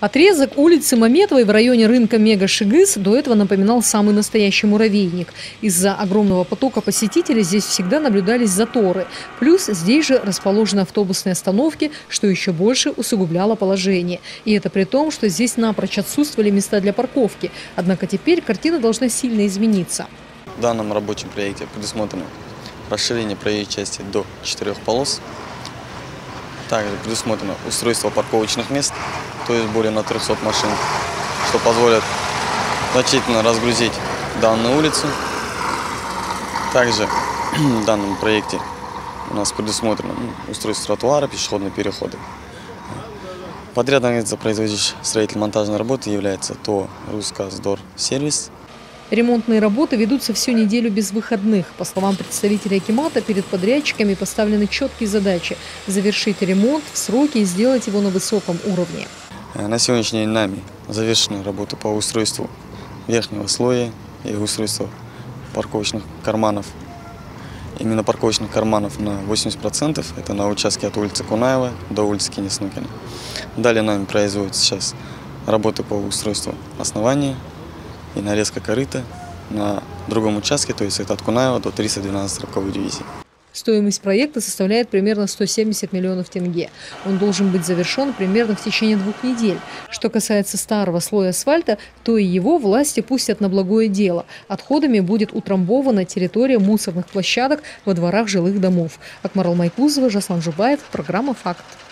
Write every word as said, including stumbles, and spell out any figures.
Отрезок улицы Маметовой в районе рынка Мега-Шигыс до этого напоминал самый настоящий муравейник. Из-за огромного потока посетителей здесь всегда наблюдались заторы. Плюс здесь же расположены автобусные остановки, что еще больше усугубляло положение. И это при том, что здесь напрочь отсутствовали места для парковки. Однако теперь картина должна сильно измениться. В данном рабочем проекте предусмотрено расширение проезжей части до четырех полос. Также предусмотрено устройство парковочных мест, то есть более на трёхсот машин, что позволит значительно разгрузить данную улицу. Также в данном проекте у нас предусмотрено устройство тротуара, пешеходные переходы. Подрядным лицом, производящим строительно-монтажные работы, является ТО «Руссказдор-сервис». Ремонтные работы ведутся всю неделю без выходных. По словам представителя акимата, перед подрядчиками поставлены четкие задачи – завершить ремонт в сроки и сделать его на высоком уровне. На сегодняшний день нами завершены работы по устройству верхнего слоя и устройству парковочных карманов. Именно парковочных карманов на восемьдесят процентов. Это на участке от улицы Кунаева до улицы Кенеснукина. Далее нами производятся сейчас работы по устройству основания и нарезка корыта на другом участке, то есть это от Кунаева до триста двенадцатой стрелковой дивизии. Стоимость проекта составляет примерно сто семьдесят миллионов тенге. Он должен быть завершен примерно в течение двух недель. Что касается старого слоя асфальта, то и его власти пустят на благое дело. Отходами будет утрамбована территория мусорных площадок во дворах жилых домов. Акмарал Майкузова, Жаслан Жубаев, программа «Факт».